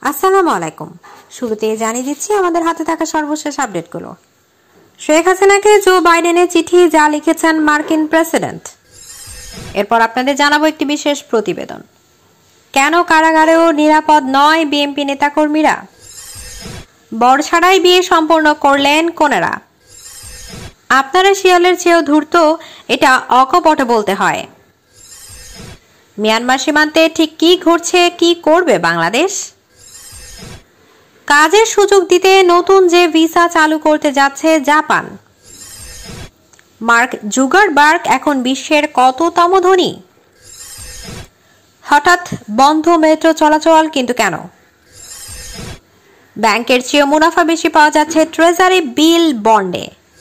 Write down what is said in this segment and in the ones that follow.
আসসালামু আলাইকুম। শুরুতে জানিয়ে দিচ্ছি আমাদের হাতে থাকা সর্বশেষ আপডেটগুলো। শেখ হাসিনাকে জো বাইডেনের চিঠি যা লিখেছেন মার্কিন প্রেসিডেন্ট। এরপর আপনাদের জানাবো একটি বিশেষ প্রতিবেদন। কেন কারাগারেও নিরাপদ নয় বিএনপি নেতাকর্মীরা? বর ছাড়াই বিয়ে সম্পন্ন করলেন কনেরা। আপনারা শিয়ালের চেয়েও ধূর্ত, এটা অকপটে বলতে হয়। মিয়ানমার সীমান্তে ঠিক কি ঘটছে, কি করবে বাংলাদেশ? কাজের সুযোগ দিতে নতুন যে ভিসা চালু করতে যাচ্ছে জাপান। মার্ক জুগারবার্গ এখন বিশ্বের কততম ধনী? হঠাৎ বন্ধ মেট্রো চলাচল, কিন্তু কেন? ব্যাংকের চেয়ে মুনাফা বেশি পাওয়া যাচ্ছে ট্রেজারি বিল বন্ডে।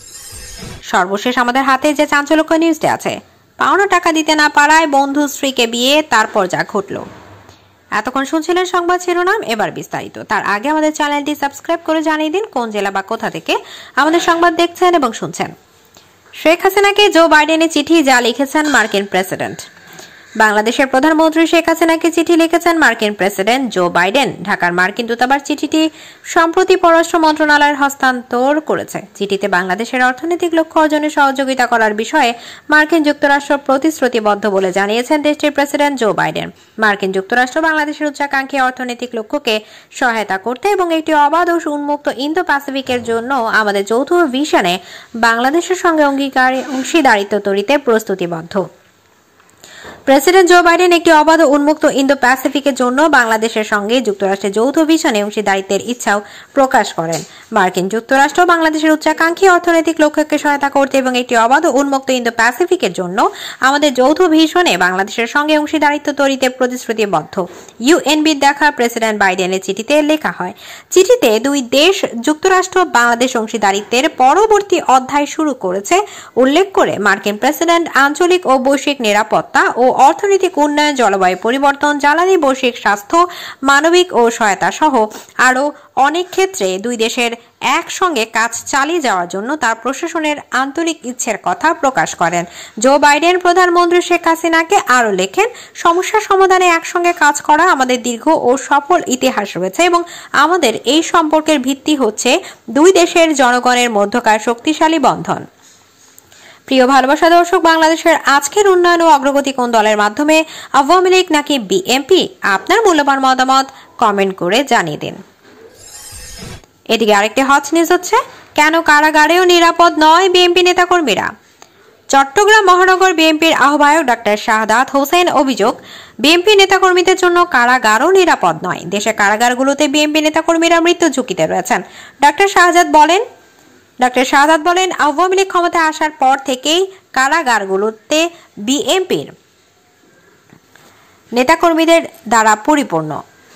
সর্বশেষ আমাদের হাতে যে চাঞ্চল্যকর নিউজটি আছে, পাওনা টাকা দিতে না পারায় বন্ধু স্ত্রীকে বিয়ে, তারপর যা ঘটল। এতক্ষণ শুনছিলেন সংবাদ শিরোনাম, এবার বিস্তারিত। তার আগে আমাদের চ্যানেলটি সাবস্ক্রাইব করে জানিয়ে দিন কোন জেলা বা কোথা থেকে আমাদের সংবাদ দেখছেন এবং শুনছেন। শেখ হাসিনাকে জো বাইডেনের চিঠি যা লিখেছেন মার্কিন প্রেসিডেন্ট। বাংলাদেশের প্রধানমন্ত্রী শেখ হাসিনাকে চিঠি লিখেছেন মার্কিন প্রেসিডেন্ট জো বাইডেন। ঢাকার মার্কিন দূতাবাস চিঠিটি সম্প্রতি পররাষ্ট্র মন্ত্রণালয়ের হস্তান্তর করেছে। চিঠিতে বাংলাদেশের অর্থনৈতিক লক্ষ্য অর্জনে সহযোগিতা করার বিষয়ে মার্কিন যুক্তরাষ্ট্র প্রতিশ্রুতিবদ্ধ বলে জানিয়েছেন দেশটির প্রেসিডেন্ট জো বাইডেন। মার্কিন যুক্তরাষ্ট্র বাংলাদেশের উচ্চাকাঙ্ক্ষী অর্থনৈতিক লক্ষ্যকে সহায়তা করতে এবং একটি অবাধ ও উন্মুক্ত ইন্দো প্যাসিফিকের জন্য আমাদের যৌথ ভিশনে বাংলাদেশের সঙ্গে অংশীদারিত্ব তৈরিতে প্রস্তুতিবদ্ধ। প্রেসিডেন্ট জো বাইডেন একটি অবাধ ও উন্মুক্ত ইন্দো প্যাসিফিকের জন্য বাংলাদেশের সঙ্গে যুক্তরাষ্ট্রের যৌথ ভিশনে অংশীদারিত্বের ইচ্ছাও প্রকাশ করেন। মার্কিন যুক্তরাষ্ট্র বাংলাদেশের উচ্চাকাঙ্ক্ষী অর্থনৈতিক লক্ষ্যকে সহায়তা করতে এবং একটি অবাধ ও উন্মুক্ত ইন্দো প্যাসিফিকের জন্য আমাদের যৌথ ভিশনে বাংলাদেশের সঙ্গে অংশীদারিত্ব তৈরিতে প্রতিশ্রুতিবদ্ধ। ইউএনবির দেখা প্রেসিডেন্ট বাইডেনের চিঠিতে লেখা হয়। চিঠিতে দুই দেশ যুক্তরাষ্ট্র বাংলাদেশ অংশীদারিত্বের পরবর্তী অধ্যায় শুরু করেছে উল্লেখ করে মার্কিন প্রেসিডেন্ট আঞ্চলিক ও বৈশ্বিক নিরাপত্তা ও অর্থনৈতিক উন্নয়ন, জলবায়ু পরিবর্তন, জ্বালানি, বৈশ্বিক স্বাস্থ্য, মানবিক ও সহায়তা সহ আরও অনেক ক্ষেত্রে দুই দেশের একসঙ্গে কাজ চালিয়ে যাওয়ার জন্য তার প্রশাসনের আন্তরিক ইচ্ছের কথা প্রকাশ করেন। জো বাইডেন প্রধানমন্ত্রী শেখ হাসিনাকে আরও লেখেন, সমস্যা সমাধানে একসঙ্গে কাজ করা আমাদের দীর্ঘ ও সফল ইতিহাস রয়েছে এবং আমাদের এই সম্পর্কের ভিত্তি হচ্ছে দুই দেশের জনগণের মধ্যকার শক্তিশালী বন্ধন। প্রিয় ভালোবাসা দর্শক, বাংলাদেশের আজকের উন্নয়ন ও অগ্রগতি কোন দলের মাধ্যমে, আওয়ামী লীগ নাকি বিএনপি? আপনার মূল্যবান মতামত কমেন্ট করে জানিয়ে দিন। এদিকে আরেকটি হট নিউজ হচ্ছে, কেন কারাগারেও নিরাপদ নয় বিএনপি নেতাকর্মীরা। চট্টগ্রাম মহানগর বিএনপির আহ্বায়ক ডাক্তার শাহাদাত হোসেন অভিযোগ, বিএনপি নেতাকর্মীদের জন্য কারাগারও নিরাপদ নয়। দেশের কারাগারগুলোতে বিএনপি নেতাকর্মীরা মৃত্যু ঝুঁকিতে রয়েছেন। ডাক্তার শাহাদাত বলেন, আওয়ামী লীগ ক্ষমতায় আসার পর থেকেই কারাগারগুলোতে বিএনপির নেতাকর্মীদের দ্বারা পরিপূর্ণ।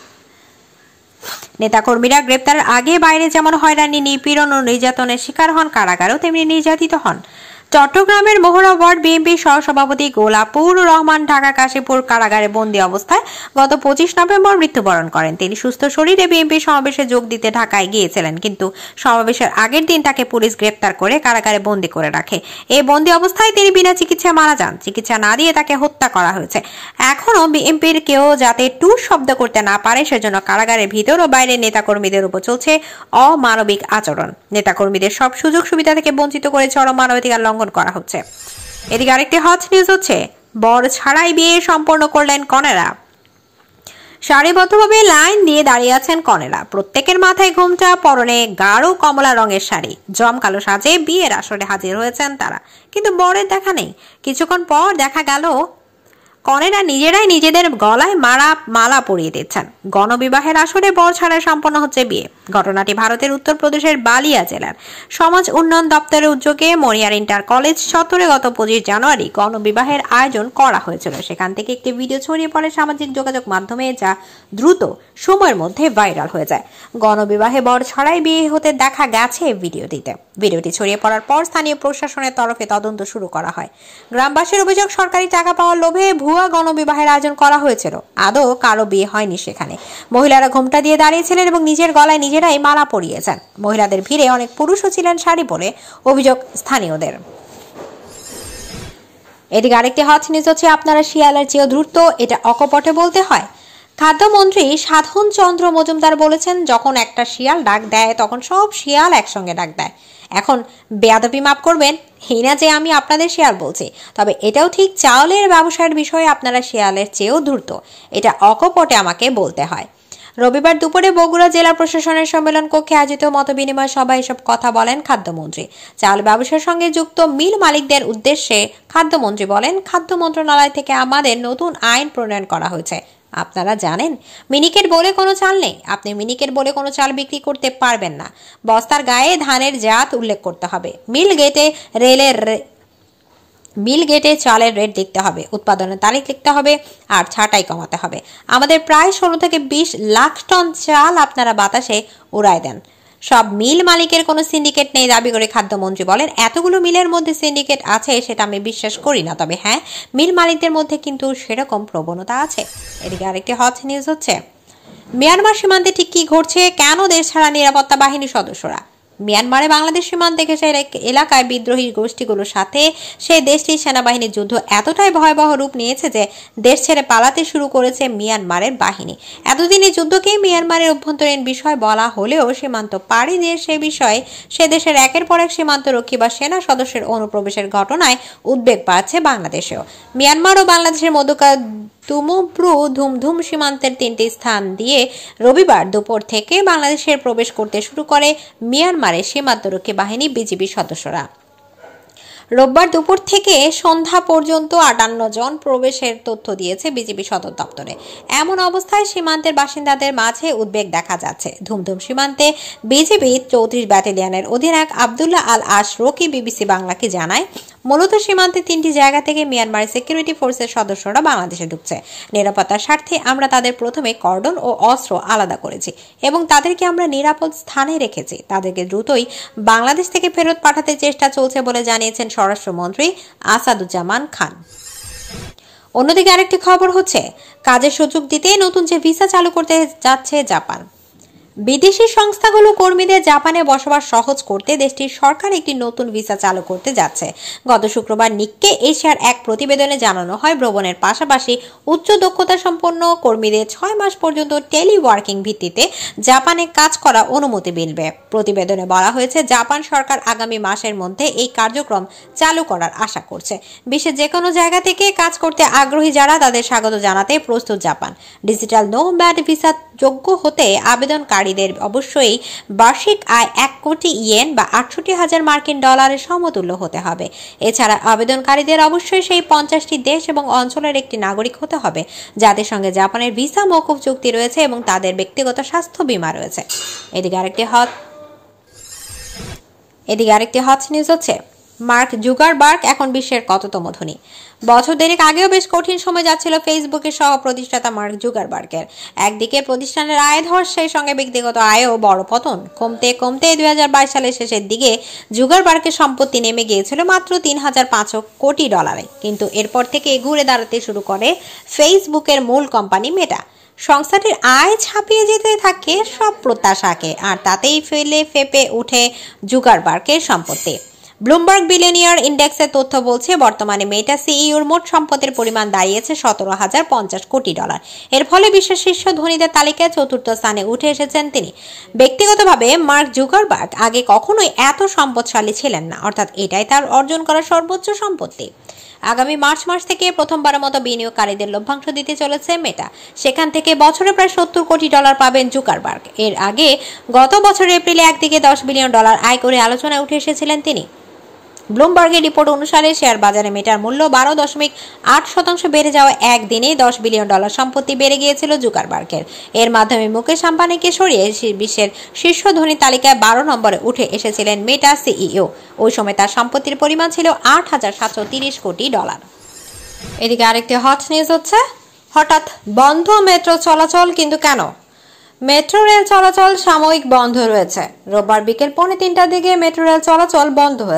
নেতাকর্মীরা গ্রেপ্তারের আগে বাইরে যেমন হয়রানি, নিপীড়ন ও নির্যাতনের শিকার হন, কারাগারেও তেমনি নির্যাতিত হন। চট্টগ্রামের মোহরা ওয়ার্ড বিএনপির সহসভাপতি গোলাপুর রহমান ঢাকা কাশীপুর কারাগারে বন্দী অবস্থায় গত 25 নভেম্বর মৃত্যুবরণ করেন। তিনি সুস্থ শরীরে বিএনপির সমাবেশে যোগ দিতে ঢাকায় গিয়েছিলেন, কিন্তু সমাবেশের আগের দিন তাকে পুলিশ গ্রেপ্তার করে কারাগারে বন্দী করে রাখে। এই বন্দী অবস্থায় তিনি বিনা চিকিৎসায় মারা যান। চিকিৎসা না দিয়ে তাকে হত্যা করা হয়েছে। এখনো বিএনপির কেউ যাতে টুর শব্দ করতে না পারে সেজন্য কারাগারের ভিতর ও বাইরে নেতাকর্মীদের উপর চলছে অমানবিক আচরণ। নেতাকর্মীদের সব সুযোগ সুবিধা থেকে বঞ্চিত করে চরম মানবাধিকার লঙ্ঘন করা হচ্ছে। এদিকে আরেকটি হট নিউজ হচ্ছে, বর ছাড়াই বিয়ে সম্পন্ন করলেন কনেরা। সারিবদ্ধভাবে লাইন দিয়ে দাঁড়িয়ে আছেন কনেরা। প্রত্যেকের মাথায় ঘোমটা, পরনে গাঢ় কমলা রঙের শাড়ি। জমকালো সাজে বিয়ের আসরে হাজির হয়েছেন তারা, কিন্তু বরের দেখা নেই। কিছুক্ষণ পর দেখা গেল কনেরা নিজেরাই নিজেদের গলায় মালা পরিয়ে দিচ্ছেন। গণবিবাহের আসরে বর ছাড়াই সম্পন্ন হচ্ছে বিয়ে। ঘটনাটি ভারতের উত্তরপ্রদেশের বালিয়া জেলার সমাজ উন্নয়ন দপ্তরের উদ্যোগে মরিয়ার ইন্টার কলেজ চত্বরে গত 25 জানুয়ারি গণবিবাহের আয়োজন করা হয়েছিল। সেখান থেকে একটি ভিডিও ছড়িয়ে পড়ে সামাজিক যোগাযোগ মাধ্যমে, যা দ্রুত সময়ের মধ্যে ভাইরাল হয়ে যায়। গণবিবাহে বর ছাড়াই বিয়ে হতে দেখা গেছে ভিডিওটি ছড়িয়ে পড়ার পর স্থানীয় প্রশাসনের তরফে তদন্ত শুরু করা হয়। গ্রামবাসীর অভিযোগ, সরকারি টাকা পাওয়ার লোভে ভুয়া গণবিবাহের আয়োজন করা হয়েছিল। আদৌ কারো বিয়ে হয়নি সেখানে। মহিলারা ঘোমটা দিয়ে দাঁড়িয়েছিলেন এবং নিজের গলায় নিজেরাই মালা পরিয়েছেন। মহিলাদের ভিড়ে অনেক পুরুষও ছিলেন শাড়ি পরে, অভিযোগ স্থানীয়দের। এদিকে আরেকটি হট নিউজ হচ্ছে, আপনারা শিয়ালের চেয়েও দ্রুত, এটা অকপটে বলতে হয়। খাদ্যমন্ত্রী সাধন চন্দ্র মজুমদার বলেছেন, যখন একটা শিয়াল ডাক দেয় তখন সব শিয়াল একসঙ্গে ডাক দেয়। এখন বেয়াদবি মাফ করবেন, এই না যে আমি আপনাদের শিয়াল বলছি, তবে এটাও ঠিক চাউলের ব্যবসার বিষয়ে আপনারা শিয়ালের চেয়েও ধূর্ত, এটা অকপটে আমাকে বলতে হয়। রবিবার দুপুরে বগুড়া জেলা প্রশাসনের সম্মেলন কক্ষে আয়োজিত মতবিনিময় সভায় এসব কথা বলেন খাদ্যমন্ত্রী। চাল ব্যবসার সঙ্গে যুক্ত মিল মালিকদের উদ্দেশ্যে খাদ্যমন্ত্রী বলেন, খাদ্য মন্ত্রণালয় থেকে আমাদের নতুন আইন প্রণয়ন করা হয়েছে। আপনারা জানেন, মিনিকেট বলে কোনো চাল নেই। আপনি মিনিকেট বলে কোনো চাল বিক্রি করতে পারবেন না। বস্তার গায়ে ধানের জাত উল্লেখ করতে হবে। মিল গেটে চালের রেট দেখতে হবে, উৎপাদনের তারিখ লিখতে হবে, আর ছাঁটাই কমাতে হবে। আমাদের প্রায় 16 থেকে 20 লাখ টন চাল আপনারা বাতাসে উড়ায় দেন। সব মিল মালিকের কোনো সিন্ডিকেট নেই দাবি করে খাদ্যমন্ত্রী বলেন, এতগুলো মিলের মধ্যে সিন্ডিকেট আছে সেটা আমি বিশ্বাস করি না, তবে হ্যাঁ, মিল মালিকদের মধ্যে কিন্তু সেরকম প্রবণতা আছে। এদিকে আরেকটি হট নিউজ হচ্ছে, মিয়ানমার সীমান্তে ঠিক কি ঘটছে, কেন দেশ ছাড়া নিরাপত্তা বাহিনীর সদস্যরা। মিয়ানমারে বাংলাদেশ সীমান্তে ঘেঁষা এলাকায় বিদ্রোহী গোষ্ঠীগুলোর সাথে সেই দেশটির সেনাবাহিনীর যুদ্ধ এতটাই ভয়াবহ রূপ নিয়েছে যে দেশ ছেড়ে পালাতে শুরু করেছে মিয়ানমারের বাহিনী। এতদিন এই যুদ্ধকেই মিয়ানমারের অভ্যন্তরীণ বিষয় বলা হলেও সীমান্ত পাড়ি দিয়ে সে বিষয়ে সে দেশের একের পর এক সীমান্তরক্ষী বা সেনা সদস্যের অনুপ্রবেশের ঘটনায় উদ্বেগ বাড়ছে বাংলাদেশেও। মিয়ানমার ও বাংলাদেশের মধ্যকার তুমুব্রু ধুমধুম সীমান্তের 3টি স্থান দিয়ে রবিবার দুপুর থেকে বাংলাদেশের প্রবেশ করতে শুরু করে মিয়ানমারের সীমান্তরক্ষী বাহিনী বিজিবি সদস্যরা। রোববার দুপুর থেকে সন্ধ্যা পর্যন্ত 58 জন প্রবেশের তথ্য দিয়েছে বিজিবি সদর দপ্তরে। এমন অবস্থায় সীমান্তের বাসিন্দাদের মাঝে উদ্বেগ দেখা যাচ্ছে। ধুমধুম সীমান্তে বিজিবি 34 ব্যাটালিয়নের অধিনায়ক আব্দুল্লাহ আল আশরকি বিবিসি বাংলাকে জানায়, মূলত সীমান্তে 3টি জায়গা থেকে মিয়ানমারের সিকিউরিটি ফোর্সের সদস্যরা বাংলাদেশে ঢুকছে। নিরাপত্তার স্বার্থে আমরা তাদের প্রথমে কর্ডন ও অস্ত্র আলাদা করেছি এবং তাদেরকে আমরা নিরাপদ স্থানে রেখেছি। তাদেরকে দ্রুতই বাংলাদেশ থেকে ফেরত পাঠাতে চেষ্টা চলছে বলে জানিয়েছেন স্বরাষ্ট্রমন্ত্রী আসাদুজ্জামান খান। অন্যদিকে আরেকটি খবর হচ্ছে, কাজের সুযোগ দিতে নতুন যে ভিসা চালু করতে যাচ্ছে জাপান। বিদেশি সংস্থাগুলো কর্মীদের জাপানে বসবাস সহজ করতে দেশটির সরকার একটি নতুন ভিসা চালু করতে যাচ্ছে। গত শুক্রবার নিক্কে এশিয়ার এক প্রতিবেদনে জানানো হয়, ভ্রমণের পাশাপাশি উচ্চ দক্ষতা সম্পন্ন কর্মীদের 6 মাস পর্যন্ত টেলিওয়ার্কিং ভিত্তিতে জাপানে কাজ করা অনুমতি মিলবে। প্রতিবেদনে বলা হয়েছে, জাপান সরকার আগামী মাসের মধ্যে এই কার্যক্রম চালু করার আশা করছে। বিশ্বের যে কোনো জায়গা থেকে কাজ করতে আগ্রহী যারা, তাদের স্বাগত জানাতে প্রস্তুত জাপান। ডিজিটাল নোম্যাড ভিসা যোগ্য হতে আবেদনকারীদের অবশ্যই বার্ষিক আয় 1 কোটি ইয়েন বা 68,000 মার্কিন ডলারের সমতুল্য হতে হবে। এছাড়া আবেদনকারীদের অবশ্যই সেই 50টি দেশ এবং অঞ্চলের একটি নাগরিক হতে হবে যাদের সঙ্গে জাপানের ভিসা মওকুফ চুক্তি রয়েছে এবং তাদের ব্যক্তিগত স্বাস্থ্য বীমা রয়েছে। এদিকে আরেকটি হট নিউজ হচ্ছে, মার্ক জুকারবার্গ এখন বিশ্বের কততম ধনী। বছর দেড়েক আগেও বেশ কঠিন সময় যাচ্ছিল ফেসবুকের সহ প্রতিষ্ঠাতা মার্ক জুকারবার্গের। একদিকে প্রতিষ্ঠানের আয় ধস, সেই সঙ্গে ব্যক্তিগত আয়ও বড় পতন। কমতে 2022 সালের শেষের দিকে জুকারবার্গের সম্পত্তি নেমে গিয়েছিল মাত্র $3,500 কোটি। কিন্তু এরপর থেকে ঘুরে দাঁড়াতে শুরু করে ফেসবুকের মূল কোম্পানি মেটা। সংস্থাটির আয় ছাপিয়ে যেতে থাকে সব প্রত্যাশাকে, আর তাতেই ফেপে উঠে জুকারবার্গের সম্পত্তি। ব্লুমবার্গ বিলিয়নিয়ার ইন্ডেক্সের তথ্য বলছে, বর্তমানে মেটা সিইওর মোট সম্পদের পরিমাণ দাঁড়িয়েছে $17,050 কোটি। এর ফলে বিশ্বের শীর্ষ ধনীদের তালিকায় 4র্থ স্থানে উঠে এসেছেন তিনি। ব্যক্তিগতভাবে মার্ক জুকারবার্গ আগে কখনোই এত সম্পদশালী ছিলেন না, অর্থাৎ এটাই তার অর্জন করা সর্বোচ্চ সম্পত্তি। আগামী মার্চ মাস থেকে প্রথমবারের মতো বিনিয়োগকারীদের লভ্যাংশ দিতে চলেছে মেটা। সেখান থেকে বছরে প্রায় $70 কোটি পাবেন জুকারবার্গ। এর আগে গত বছরের এপ্রিলে একদিকে $10 বিলিয়ন আয় করে আলোচনায় উঠে এসেছিলেন তিনি। ব্লুমবার্গের রিপোর্ট অনুসারে শেয়ার বাজারে মেটার মূল্য 12.8% বেড়ে যাওয়া একদিনে $10 বিলিয়ন সম্পত্তি বেড়ে গিয়েছিল জুকারবার্গের। এর মাধ্যমে মুকেশ আম্বানিকে সরিয়ে বিশ্বের শীর্ষ ধনী তালিকায় 12 নম্বরে উঠে এসেছিলেন মেটা সিইও। ওই সময় তার সম্পত্তির পরিমাণ ছিল $8,730 কোটি। এদিকে আরেকটি হট নিউজ হচ্ছে, হঠাৎ বন্ধ মেট্রো চলাচল, কিন্তু কেন? মেট্রো রেল চলাচল সাময়িক বন্ধ রয়েছে। রোববার বিকেল 2:45টার দিকে মেট্রো রেল চলাচল বন্ধ হয়ে যায়।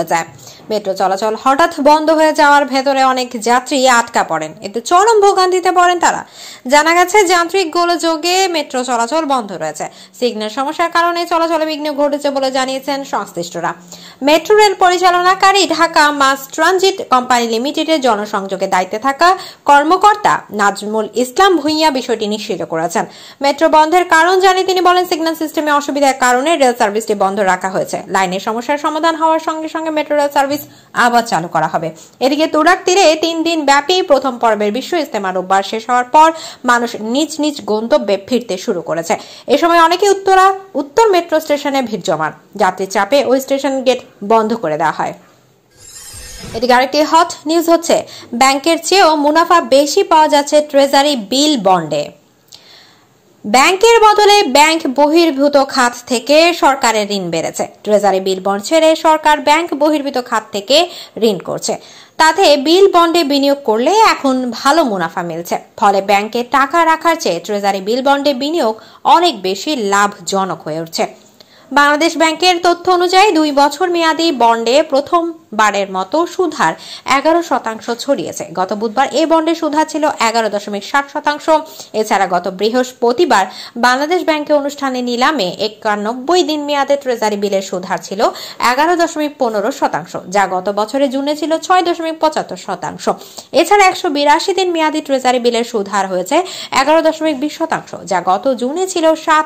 মেট্রো চলাচল হঠাৎ বন্ধ হয়ে যাওয়ার ভেতরে অনেক যাত্রী আটকা পড়েন, এতে চরম ভোগান্তিতে পড়েন তারা। জানা গেছে যান্ত্রিক গোলযোগে মেট্রো চলাচল বন্ধ রয়েছে। সিগন্যাল সমস্যার কারণে চলাচলে বিঘ্ন ঘটেছে বলে জানিয়েছেন সংশ্লিষ্টরা। মেট্রো রেল পরিচালনাকারী ঢাকা মাস ট্রানজিট কোম্পানি লিমিটেডের জনসংযোগের দায়িত্বে থাকা কর্মকর্তা নাজমুল ইসলাম ভুঁইয়া বিষয়টি নিশ্চিত করেছেন। মেট্রো বন্ধের কারণ জানিয়ে তিনি বলেন, সিগন্যাল সিস্টেমে অসুবিধার কারণে রেল সার্ভিসটি বন্ধ রাখা হয়েছে। লাইনের সমস্যার সমাধান হওয়ার সঙ্গে সঙ্গে মেট্রো রেল সার্ভিস আবার চালু করা হবে। এদিকে তুরাগ তীরে 3 দিন ব্যাপী প্রথম পর্বের বিশ্ব ইজতেমা রোববার শেষ হওয়ার পর মানুষ নিজ নিজ গন্তব্যে ফিরতে শুরু করেছে। এ সময় অনেকে উত্তর মেট্রো স্টেশনে ভিড় জমান। যাত্রী চাপে ওই স্টেশন গেট বন্ধ করে দেওয়া হয়। এদিকে আরেকটি হট নিউজ হচ্ছে, ব্যাংকের চেয়েও মুনাফা বেশি পাওয়া যাচ্ছে ট্রেজারি বিল বন্ডে। ব্যাংকের বদলে ব্যাংক বহির্ভূত খাত থেকে সরকারের ঋণ বেড়েছে। ট্রেজারি বিল বন্ড ছেড়ে সরকার ব্যাংক বহির্ভূত খাত থেকে ঋণ করছে। তাতে বিল বন্ডে বিনিয়োগ করলে এখন ভালো মুনাফা মিলছে। ফলে ব্যাংকে টাকা রাখার চেয়ে ট্রেজারি বিল বন্ডে বিনিয়োগ অনেক বেশি লাভজনক হয়ে উঠছে। বাংলাদেশ ব্যাংকের তথ্য অনুযায়ী 2 বছর মেয়াদী বন্ডে প্রথমবারের মতো সুদহার 11% ছড়িয়েছে। গত বুধবার এই বন্ডে সুদহার ছিল 11.60%। এছাড়া গত বৃহস্পতিবার বাংলাদেশ ব্যাংকে অনুষ্ঠানে নিলামে 91 দিন মেয়াদে ট্রেজারি বিলের সুদহার ছিল 11.15%, যা গত বছরের জুনে ছিল 6.75%। এছাড়া 182 দিন মেয়াদী ট্রেজারি বিলের সুদহার হয়েছে 11.20%, যা গত জুনে ছিল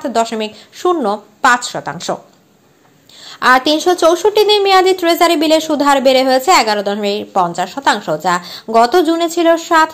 7.05%। আর 364 দিন মেয়াদী ট্রেজারি বিলের সুদহার বেড়ে হয়েছে 11.50%, যা গত জুনে ছিল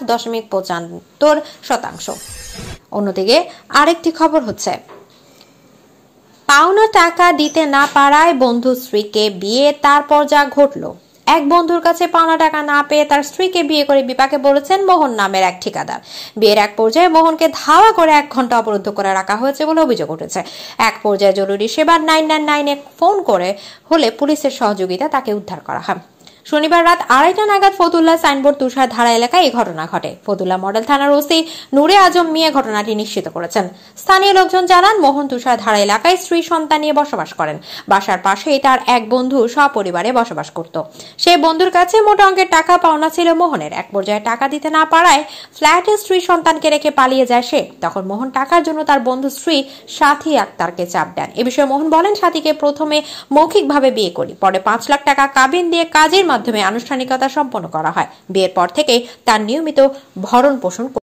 7.75%। অন্যদিকে আরেকটি খবর হচ্ছে, পাওনা টাকা দিতে না পারায় বন্ধু স্ত্রীকে বিয়ে, তারপর যা ঘটল। এক বন্ধুর কাছে পাওনা টাকা না পেয়ে তার স্ত্রীকে বিয়ে করে বিপাকে পড়েছেন মোহন নামের এক ঠিকাদার। বিয়ের এক পর্যায়ে মোহনকে ধাওয়া করে 1 ঘন্টা অবরুদ্ধ করে রাখা হয়েছে বলে অভিযোগ উঠেছে। এক পর্যায়ে জরুরি সেবা 999-এ ফোন করে হলে পুলিশের সহযোগিতা তাকে উদ্ধার করা হয়। শনিবার রাত 2:30 নাগাদ ফতুল্লা সাইনবোর্ড তুষারধারা এলাকায় এই ঘটনা ঘটে। ফতুল্লা মডেল থানার ওসি নূরে আজম মিয়া ঘটনাটি নিশ্চিত করেছেন। স্থানীয় লোকজন জানান, মোহন তুষারধারা এলাকায় স্ত্রী সন্তান নিয়ে বসবাস করেন। বাসার পাশেই তার এক বন্ধু সপরিবারে বসবাস করত। সেই বন্ধুর কাছে মোটা অঙ্কের টাকা পাওনা ছিল মোহনের। এক পর্যায়ে টাকা দিতে না পারায় ফ্ল্যাটে স্ত্রী সন্তানকে রেখে পালিয়ে যায় সে। তখন মোহন টাকার জন্য তার বন্ধু স্ত্রী সাথী আক্তারকে চাপ দেন। এ বিষয়ে মোহন বলেন, সাথীকে প্রথমে মৌখিকভাবে বিয়ে করি, পরে 5 লাখ টাকা কাবিন দিয়ে কাজের মাধ্যমে আনুষ্ঠানিকতা সম্পন্ন করা হয়। বিয়ের পর থেকে তার নিয়মিত ভরণ পোষণ